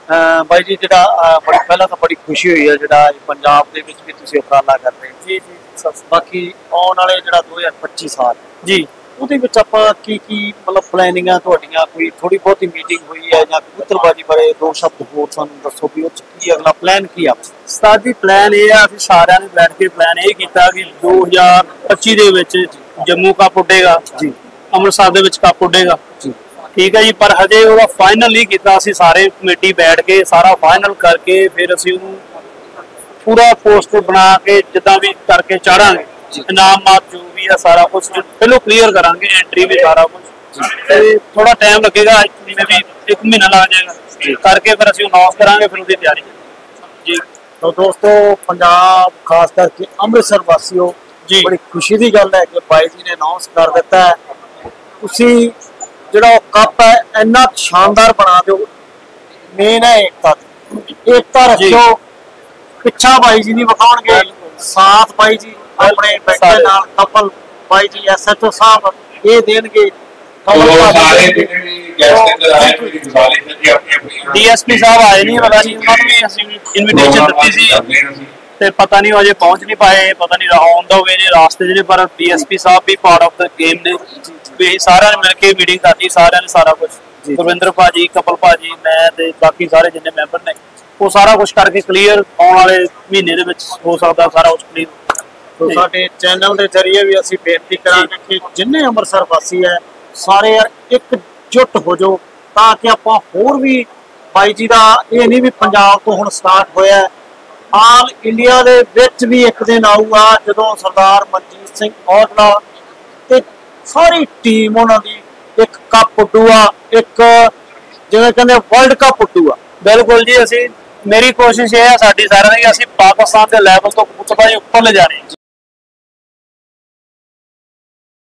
ਬਾਈ ਜੀ ਜਿਹੜਾ ਬੜੀ ਪਹਿਲਾਂ ਤਾਂ ਬੜੀ ਖੁਸ਼ੀ ਹੋਈ ਹੈ ਜਿਹੜਾ ਪੰਜਾਬ ਦੇ ਵਿੱਚ ਵੀ ਤੁਸੀਂ ਉਪਰਾਲਾ ਕਰ ਰਹੇ ਹੋ। ਜੀ ਬਾਕੀ ਆਉਣ ਵਾਲੇ ਜਿਹੜਾ 2025 ਸਾਲ ਜੀ ਉਹਦੇ ਵਿੱਚ ਆਪਾਂ ਕੀ ਮਤਲਬ ਪਲੈਨਿੰਗਾਂ ਤੁਹਾਡੀਆਂ, ਕੋਈ ਥੋੜੀ ਬਹੁਤੀ ਮੀਟਿੰਗ ਹੋਈ ਹੈ ਜਾਂ ਕਬੂਤਰਬਾਜੀ ਬਾਰੇ ਦੋ ਸ਼ਬਦ ਹੋਰ ਸਾਨੂੰ ਦੱਸੋ ਵੀ ਉਹ ਚ ਕੀ ਅਗਲਾ ਪਲਾਨ ਕੀ ਆ? ਉਸਤਾਦ ਜੀ ਪਲਾਨ ਇਹ ਆ, ਅਸੀਂ ਸਾਰਿਆਂ ਨੇ ਬੈਠ ਕੇ ਪਲਾਨ ਇਹ ਕੀਤਾ ਕਿ 2025 ਦੇ ਵਿੱਚ ਜੰਮੂ ਕੱਪ ਉੱਡੇਗਾ ਜੀ, ਅੰਮ੍ਰਿਤਸਰ ਦੇ ਵਿੱਚ ਕੱਪ ਉੱਡੇਗਾ ਜੀ ਠੀਕ ਹੈ ਜੀ। ਪਰ ਹਜੇ ਉਹਦਾ ਫਾਈਨਲ ਨਹੀਂ ਕੀਤਾ, ਅਸੀਂ ਸਾਰੇ ਕਮੇਟੀ ਬੈਠ ਕੇ ਸਾਰਾ ਫਾਈਨਲ ਕਰਕੇ ਫਿਰ ਅਸੀਂ ਉਹਨੂੰ ਪੂਰਾ ਪੋਸਟਰ ਬਣਾ ਕੇ ਜਿੱਦਾਂ ਵੀ ਕਰਕੇ ਚਾੜਾਂਗੇ। ਇਨਾਮ ਮਾਤ ਜੋ ਵੀ ਆ ਸਾਰਾ ਕੁਝ ਪਹਿਲੋਂ ਕਲੀਅਰ ਕਰਾਂਗੇ, ਐਂਟਰੀ ਵੀ ਸਾਰਾ ਕੁਝ। ਤੇ ਥੋੜਾ ਟਾਈਮ ਲੱਗੇਗਾ, ਜਿਵੇਂ ਵੀ 1 ਮਹੀਨਾ ਲੱਗ ਜਾਏਗਾ ਕਰਕੇ ਫਿਰ ਅਸੀਂ ਅਨਾਉਂਸ ਕਰਾਂਗੇ, ਫਿਰ ਉਹਦੀ ਤਿਆਰੀ ਜੀ। तो दोस्तों पंजाब खास करके अमृतसर वासियों जी बड़ी खुशी की गल है कि भाई जी ने अनाउंस कर दिता है। तुसी जिहड़ा कप है इन्ना शानदार बना दो, मेन है एकता रखो, पिछा भाई जी नहीं विखाउणगे, साथ भाई जी अपने बैठे नाल कपल भाई जी SHO साहब ये देणगे, DSP साहब आए नहीं, पता नहीं उन्होंने भी ਅਸੀਂ ਇਨਵੀਟੇਸ਼ਨ ਦਿੱਤੀ ਸੀ ਤੇ ਪਤਾ ਨਹੀਂ ਉਹ ਅਜੇ ਪਹੁੰਚ ਨਹੀਂ ਪਾਏ, ਪਤਾ ਨਹੀਂ ਆਨ ਦਾ ਵੇ ਨੇ ਰਾਸਤੇ ਜਿਹੜੇ, ਪਰ DSP ਸਾਹਿਬ ਵੀ ਪਾਰਟ ਆਫ ਦ ਗੇਮ ਨੇ ਵੀ ਸਾਰਿਆਂ ਨੇ ਮਿਲ ਕੇ ਮੀਟਿੰਗ ਕਰਤੀ, ਸਾਰਿਆਂ ਨੇ ਸਾਰਾ ਕੁਝ ਗੁਰਵਿੰਦਰ ਭਾਜੀ, ਕਪਲ ਭਾਜੀ, ਮੈਂ ਤੇ ਬਾਕੀ ਸਾਰੇ ਜਿੰਨੇ ਮੈਂਬਰ ਨੇ ਉਹ ਸਾਰਾ ਕੁਝ ਕਰਕੇ ਕਲੀਅਰ ਆਉਣ ਵਾਲੇ ਮਹੀਨੇ ਦੇ ਵਿੱਚ ਹੋ ਸਕਦਾ ਸਾਰਾ ਕੁਝ ਕਲੀਅਰ। तो साडे चैनल के जरिए भी असीं बेनती करांगे कि जिन्ने अमृतसर वासी है सारे यार एकजुट हो जाओ, ताकि आपां होर भी भाई जी दा ये नहीं भी पंजाब तो हुण स्टार्ट होया, आल इंडिया दे विच भी एक दिन आऊगा जदों सरदार मनजीत सिंह औजला ते सारी टीम उन्हां दी एक कप उड्डूगा, एक जिवें कहंदे वर्ल्ड कप उड्डूगा। बिल्कुल जी, असीं मेरी कोशिश ये है साडी सारिआं दी, ਅਸੀਂ ਪਾਕਿਸਤਾਨ ਦੇ ਲੈਵਲ ਤੋਂ ਕਬੂਤਰਬਾਜ਼ੀ ਉੱਪਰ ਲੈ ਜਾਣੀ।